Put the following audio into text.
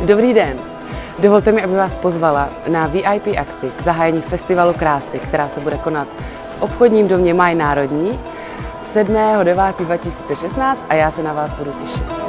Dobrý den. Dovolte mi, aby vás pozvala na VIP akci k zahájení Festivalu krásy, která se bude konat v obchodním domě Maj Národní 7.9.2016 a já se na vás budu těšit.